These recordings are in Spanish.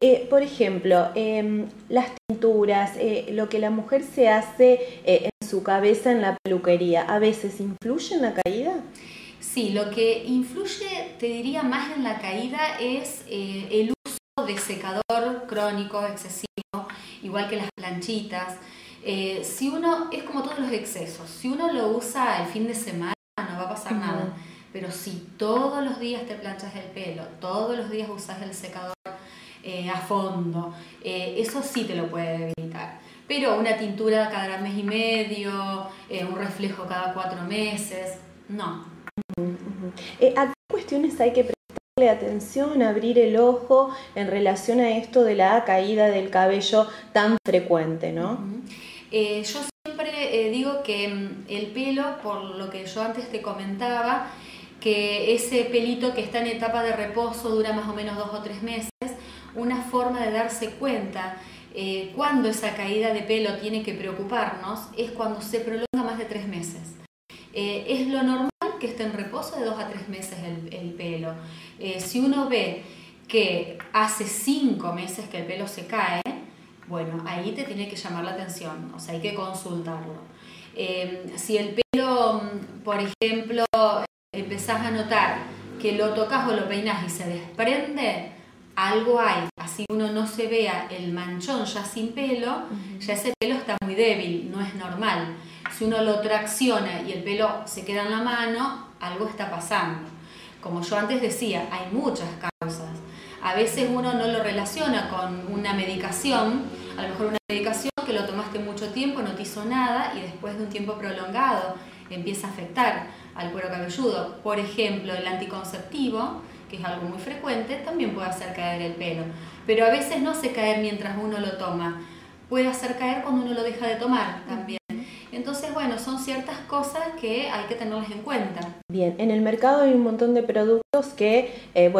Por ejemplo, las tinturas, lo que la mujer se hace en su cabeza en la peluquería, ¿a veces influye en la caída? Sí, lo que influye, te diría, más en la caída es el uso de secador crónico, excesivo, igual que las planchitas. Si uno, es como todos los excesos, si uno lo usa el fin de semana no va a pasar nada, pero si todos los días te planchas el pelo, todos los días usas el secador a fondo, eso sí te lo puede debilitar. Pero una tintura cada mes y medio, un reflejo cada 4 meses, no. ¿A qué cuestiones hay que prestarle atención, abrir el ojo en relación a esto de la caída del cabello tan frecuente, ¿no? Yo siempre digo que el pelo, por lo que yo antes te comentaba, que ese pelito que está en etapa de reposo dura más o menos 2 o 3 meses, una forma de darse cuenta cuando esa caída de pelo tiene que preocuparnos es cuando se prolonga más de 3 meses. Es lo normal que esté en reposo de 2 a 3 meses el pelo. Si uno ve que hace 5 meses que el pelo se cae, bueno, ahí te tiene que llamar la atención, o sea, hay que consultarlo. Si el pelo, por ejemplo, empezás a notar que lo tocas o lo peinas y se desprende, algo hay. Así uno no se vea el manchón ya sin pelo, ya ese pelo está muy débil, no es normal. Si uno lo tracciona y el pelo se queda en la mano, algo está pasando. Como yo antes decía, hay muchas causas. A veces uno no lo relaciona con una medicación, a lo mejor una medicación que lo tomaste mucho tiempo, no te hizo nada y después de un tiempo prolongado empieza a afectar al cuero cabelludo. Por ejemplo, el anticonceptivo, que es algo muy frecuente, también puede hacer caer el pelo. Pero a veces no hace caer mientras uno lo toma, puede hacer caer cuando uno lo deja de tomar también. Entonces, bueno, son ciertas cosas que hay que tenerlas en cuenta. Bien, en el mercado hay un montón de productos que,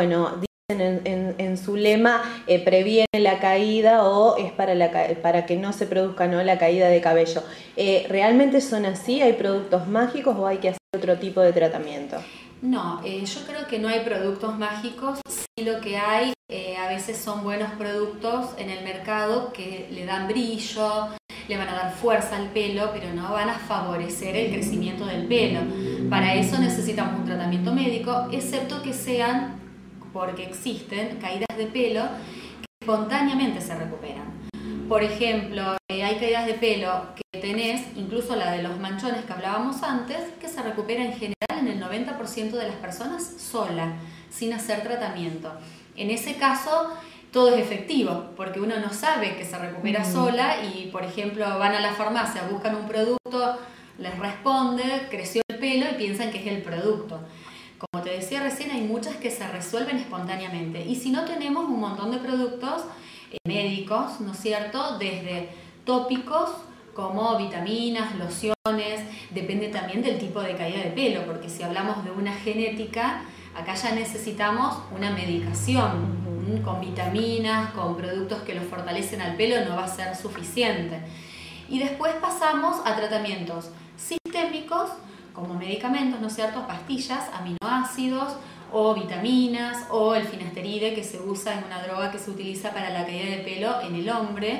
dicen en su lema, previene la caída o es para que no se produzca, ¿no?, la caída de cabello. ¿Realmente son así? ¿Hay productos mágicos o hay que hacer otro tipo de tratamiento? No, yo creo que no hay productos mágicos. Sí, lo que hay a veces son buenos productos en el mercado que le dan brillo, le van a dar fuerza al pelo, pero no van a favorecer el crecimiento del pelo. Para eso necesitamos un tratamiento médico, excepto que sean, porque existen caídas de pelo que espontáneamente se recuperan. Por ejemplo, hay caídas de pelo que tenés, incluso la de los manchones que hablábamos antes, que se recupera en general en el 90% de las personas sola, sin hacer tratamiento. En ese caso, todo es efectivo, porque uno no sabe que se recupera sola y, por ejemplo, van a la farmacia, buscan un producto, les responde, creció el pelo y piensan que es el producto. Como te decía recién, hay muchas que se resuelven espontáneamente. Y si no, tenemos un montón de productos médicos, ¿no es cierto?, desde tópicos como vitaminas, lociones, depende también del tipo de caída de pelo, porque si hablamos de una genética, acá ya necesitamos una medicación, con vitaminas, con productos que lo fortalecen al pelo, no va a ser suficiente. Y después pasamos a tratamientos sistémicos, como medicamentos, ¿no es cierto?, pastillas, aminoácidos, o vitaminas, o el finasteride, que se usa en una droga que se utiliza para la caída de pelo en el hombre,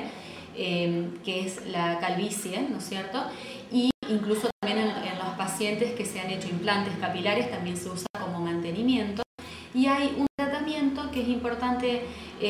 que es la calvicie, ¿no es cierto? Y incluso también en los pacientes que se han hecho implantes capilares también se usa como mantenimiento. Y hay un tratamiento que es importante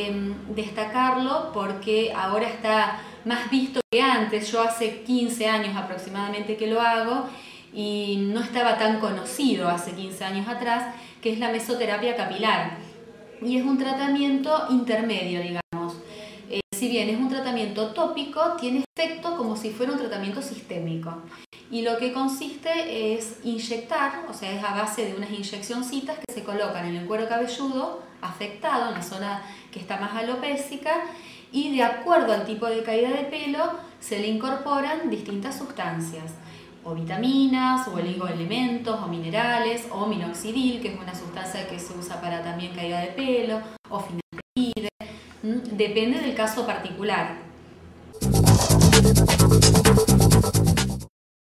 destacarlo porque ahora está más visto que antes. Yo hace 15 años aproximadamente que lo hago y no estaba tan conocido hace 15 años atrás, que es la mesoterapia capilar. Y es un tratamiento intermedio, digamos. Si bien es un tratamiento tópico, tiene efecto como si fuera un tratamiento sistémico. Y lo que consiste es inyectar, o sea, es a base de unas inyeccioncitas que se colocan en el cuero cabelludo afectado, en la zona que está más alopécica, y de acuerdo al tipo de caída de pelo se le incorporan distintas sustancias, o vitaminas, o oligoelementos, o minerales, o minoxidil, que es una sustancia que se usa para también caída de pelo, o finasteride, depende del caso particular.